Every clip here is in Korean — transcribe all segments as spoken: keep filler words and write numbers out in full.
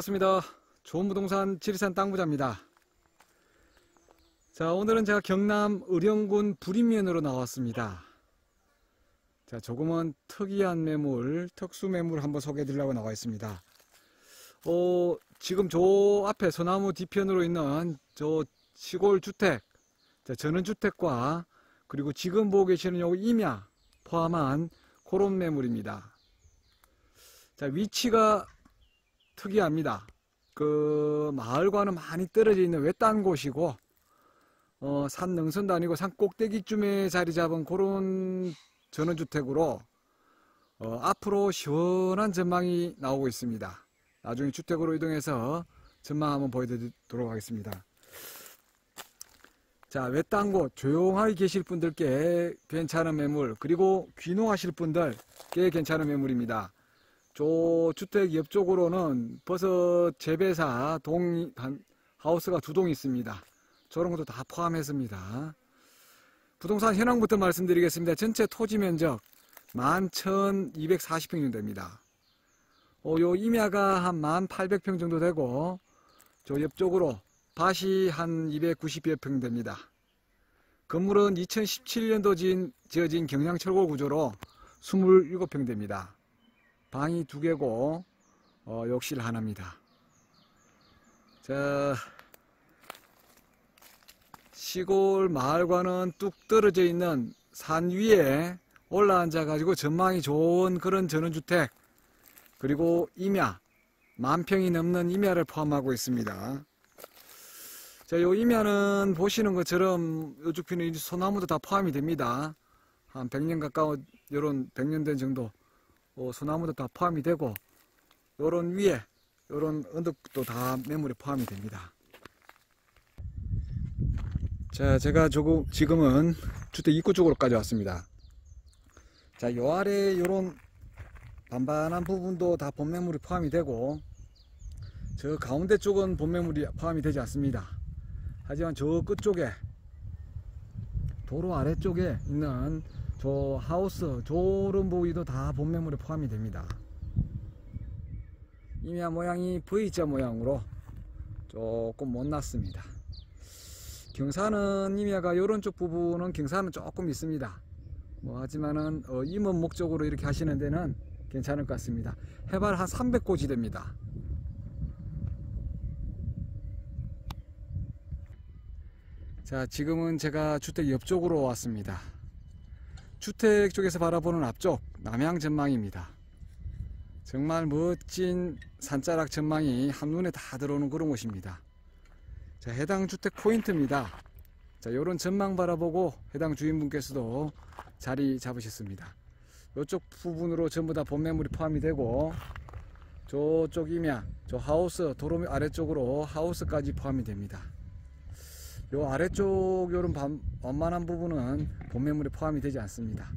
반갑습니다. 좋은 부동산 지리산 땅부자입니다. 자, 오늘은 제가 경남 의령군 부림면으로 나왔습니다. 자, 조금은 특이한 매물, 특수 매물 한번 소개해 드리려고 나와 있습니다. 어, 지금 저 앞에 소나무 뒤편으로 있는 저 시골 주택, 자, 전원주택과 그리고 지금 보고 계시는 요 임야 포함한 그런 매물입니다. 자, 위치가 특이합니다. 그 마을과는 많이 떨어져 있는 외딴 곳이고 어, 산 능선도 아니고 산 꼭대기쯤에 자리 잡은 그런 전원주택으로 어, 앞으로 시원한 전망이 나오고 있습니다. 나중에 주택으로 이동해서 전망 한번 보여드리도록 하겠습니다. 자, 외딴 곳 조용하게 계실 분들께 괜찮은 매물, 그리고 귀농하실 분들께 괜찮은 매물입니다. 저 주택 옆쪽으로는 버섯 재배사 동 하우스가 두 동 있습니다. 저런 것도 다 포함했습니다. 부동산 현황부터 말씀드리겠습니다. 전체 토지 면적 만 천이백사십 평 정도 됩니다. 어, 요 임야가 한 만 팔백 평 정도 되고, 저 옆쪽으로 밭이 한 이백구십여 평 됩니다. 건물은 이천십칠 년도 지은, 지어진 경량철골 구조로 이십칠 평 됩니다. 방이 두 개고 어, 욕실 하나입니다. 자, 시골 마을과는 뚝 떨어져 있는 산 위에 올라앉아 가지고 전망이 좋은 그런 전원주택, 그리고 임야 만 평이 넘는 임야를 포함하고 있습니다. 자, 요 임야는 보시는 것처럼 요쪽 편에 소나무도 다 포함이 됩니다. 한 백 년 가까운, 요런 백 년 된 정도 어, 소나무도 다 포함이 되고, 요런 위에 요런 언덕도 다 매물에 포함이 됩니다. 자, 제가 조금 지금은 주택 입구 쪽으로까지 왔습니다. 자, 요 아래 요런 반반한 부분도 다 본매물이 포함이 되고, 저 가운데 쪽은 본매물이 포함이 되지 않습니다. 하지만 저 끝쪽에 도로 아래쪽에 있는 저 하우스, 저런 부위도 다 본매물에 포함이 됩니다. 임야 모양이 V자 모양으로 조금 못났습니다. 경사는 임야가 이런 쪽 부분은 경사는 조금 있습니다. 뭐 하지만은 어, 임원 목적으로 이렇게 하시는 데는 괜찮을 것 같습니다. 해발 한 삼백 고지 됩니다. 자, 지금은 제가 주택 옆쪽으로 왔습니다. 주택 쪽에서 바라보는 앞쪽 남향 전망입니다. 정말 멋진 산자락 전망이 한눈에 다 들어오는 그런 곳입니다. 자, 해당 주택 포인트입니다. 자, 요런 전망 바라보고 해당 주인분께서도 자리 잡으셨습니다. 요쪽 부분으로 전부 다 본매물이 포함이 되고, 저쪽 임야, 저 하우스, 도로 아래쪽으로 하우스까지 포함이 됩니다. 요 아래쪽 요런 반, 완만한 부분은 본매물에 포함이 되지 않습니다.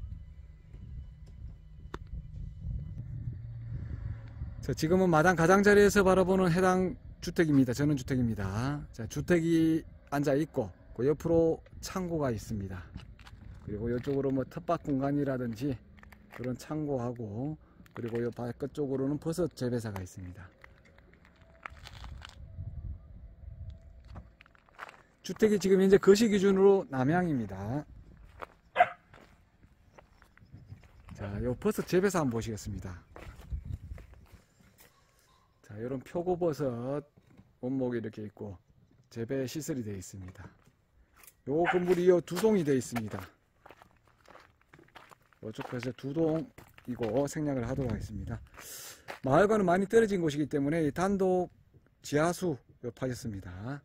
자, 지금은 마당 가장자리에서 바라보는 해당 주택입니다. 전원주택입니다. 자, 주택이 앉아 있고 그 옆으로 창고가 있습니다. 그리고 이쪽으로 뭐 텃밭 공간이라든지 그런 창고하고, 그리고 이 밭 끝쪽으로는 버섯 재배사가 있습니다. 주택이 지금 현재 거시 기준으로 남향입니다. 자, 요 버섯 재배사 한번 보시겠습니다. 자, 요런 표고버섯 원목이 이렇게 있고 재배 시설이 되어 있습니다. 요 건물이 요 두 동이 되어 있습니다. 이쪽에서 두 동이고 생략을 하도록 하겠습니다. 마을과는 많이 떨어진 곳이기 때문에 단독 지하수 파졌습니다.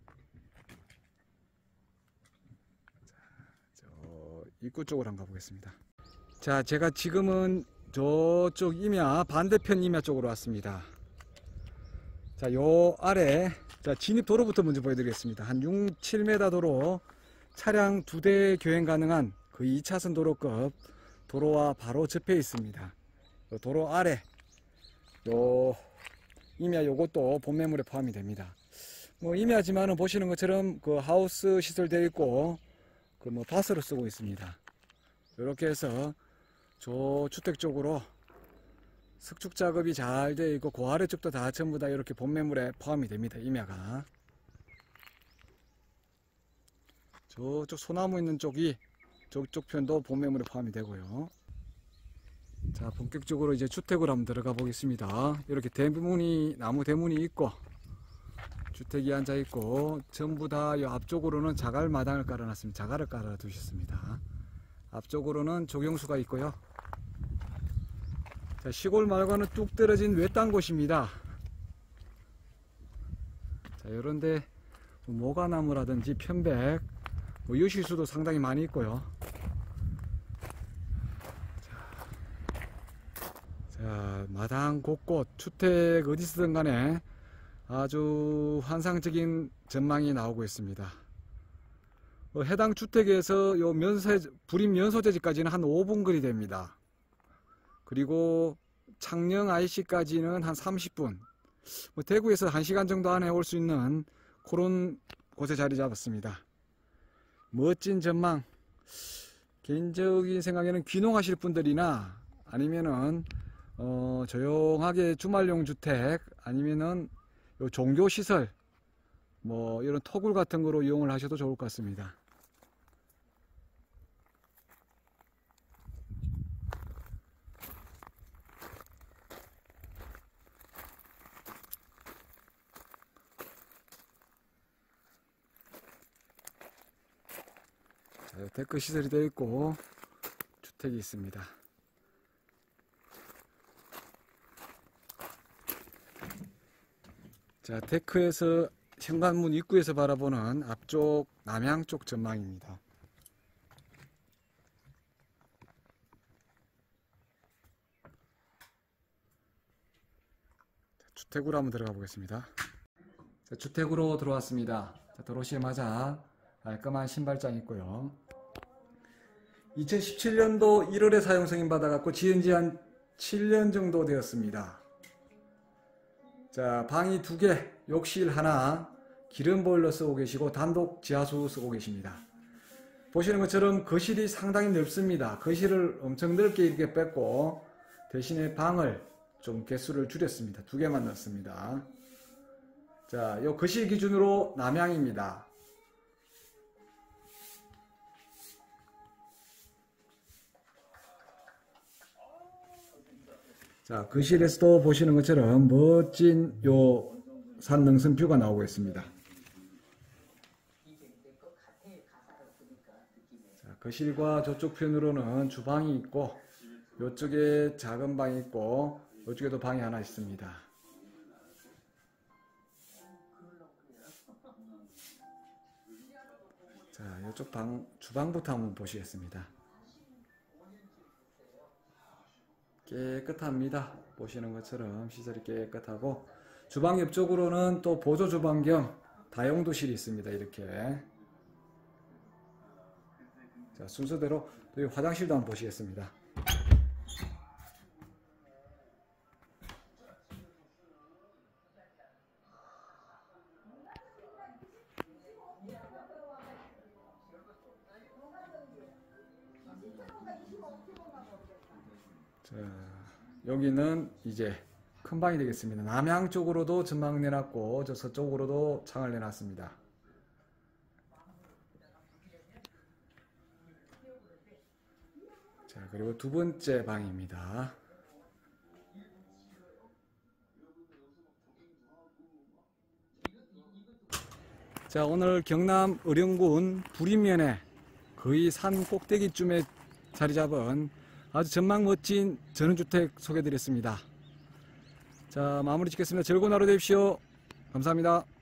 입구 쪽으로 한번 가보겠습니다. 자, 제가 지금은 저쪽 임야 반대편 임야 쪽으로 왔습니다. 자, 요 아래, 자, 진입 도로부터 먼저 보여드리겠습니다. 한 육, 칠 미터 도로, 차량 두 대 교행 가능한 그 이 차선 도로급 도로와 바로 접해 있습니다. 요 도로 아래 요 임야 요것도 본매물에 포함이 됩니다. 뭐 임야지만은 보시는 것처럼 그 하우스 시설되어 있고 그 뭐 밭으로 쓰고 있습니다. 이렇게 해서 저 주택 쪽으로 석축 작업이 잘 되어 있고 그 아래쪽도 다 전부 다 이렇게 본매물에 포함이 됩니다. 임야가. 저쪽 소나무 있는 쪽이 저쪽 편도 본매물에 포함이 되고요. 자, 본격적으로 이제 주택으로 한번 들어가 보겠습니다. 이렇게 대문이, 나무 대문이 있고 주택이 앉아 있고 전부 다 이 앞쪽으로는 자갈 마당을 깔아 놨습니다. 자갈을 깔아 두셨습니다. 앞쪽으로는 조경수가 있고요. 자, 시골 말고는 뚝 떨어진 외딴 곳입니다. 자, 요런데 모가나무라든지 편백, 뭐 유실수도 상당히 많이 있고요. 자, 마당 곳곳 주택 어디서든 간에 아주 환상적인 전망이 나오고 있습니다. 어, 해당 주택에서 요 면세, 불임 면소재지까지는 한 오 분 거리 됩니다. 그리고 창녕 아이씨까지는 한 삼십 분, 뭐 대구에서 한 시간 정도 안에 올 수 있는 그런 곳에 자리 잡았습니다. 멋진 전망. 개인적인 생각에는 귀농하실 분들이나 아니면은 어, 조용하게 주말용 주택 아니면은 요 종교시설 뭐 이런 토굴 같은 거로 이용을 하셔도 좋을 것 같습니다. 자, 데크 시설이 되어 있고 주택이 있습니다. 자, 데크에서 현관문 입구에서 바라보는 앞쪽 남향 쪽 전망입니다. 자, 주택으로 한번 들어가 보겠습니다. 자, 주택으로 들어왔습니다. 자, 들어오시자마자 깔끔한 신발장 있고요. 이천십칠 년도 일월에 사용 승인 받아갖고 지은 지 한 칠 년 정도 되었습니다. 자, 방이 두 개, 욕실 하나, 기름 보일러 쓰고 계시고 단독 지하수 쓰고 계십니다. 보시는 것처럼 거실이 상당히 넓습니다. 거실을 엄청 넓게 이렇게 뺐고 대신에 방을 좀 개수를 줄였습니다. 두 개만 넣습니다. 자, 요 거실 기준으로 남향입니다. 자, 거실에서도 보시는 것처럼 멋진 요 산 능선 뷰가 나오고 있습니다. 자, 거실과 저쪽 편으로는 주방이 있고 요쪽에 작은 방이 있고 요쪽에도 방이 하나 있습니다. 자, 요쪽 방, 주방부터 한번 보시겠습니다. 깨끗합니다. 보시는 것처럼 시설이 깨끗하고 주방 옆쪽으로는 또 보조 주방 겸 다용도실이 있습니다. 이렇게. 자, 순서대로 또 이 화장실도 한번 보시겠습니다. 자, 여기는 이제 큰 방이 되겠습니다. 남향 쪽으로도 전망 내놨고 저 서쪽으로도 창을 내놨습니다. 자, 그리고 두 번째 방입니다. 자, 오늘 경남 의령군 부림면에 거의 산 꼭대기쯤에 자리 잡은 아주 전망 멋진 전원주택 소개해 드렸습니다. 자, 마무리 짓겠습니다. 즐거운 하루 되십시오. 감사합니다.